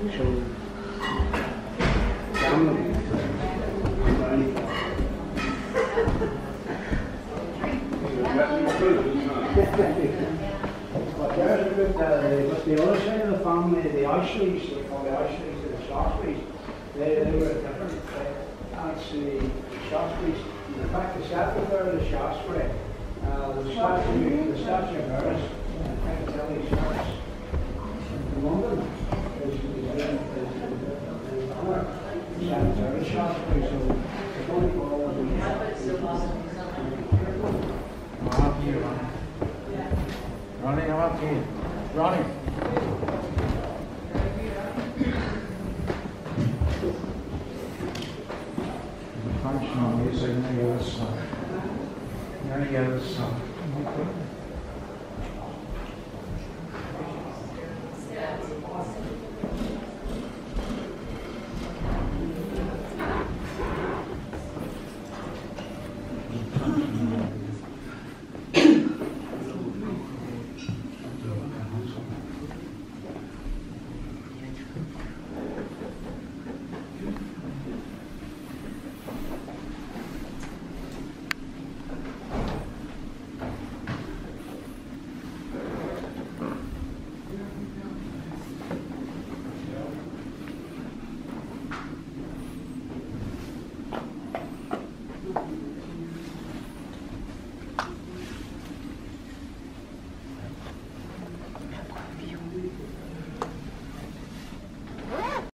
So, family. But there's a bit, but the other side of the family, the Ashleys, they call the Ashleys and the Shaftesbury's, they were different. That's the Shaftesbury's. In fact, the settled there, the Shaftesbury, the statue of Eris, Piccadilly Circus in London, is the Shaftesbury, so it's only for all of them. Ronnie, how about you? Ronnie. Functional music, I'm going to get this song.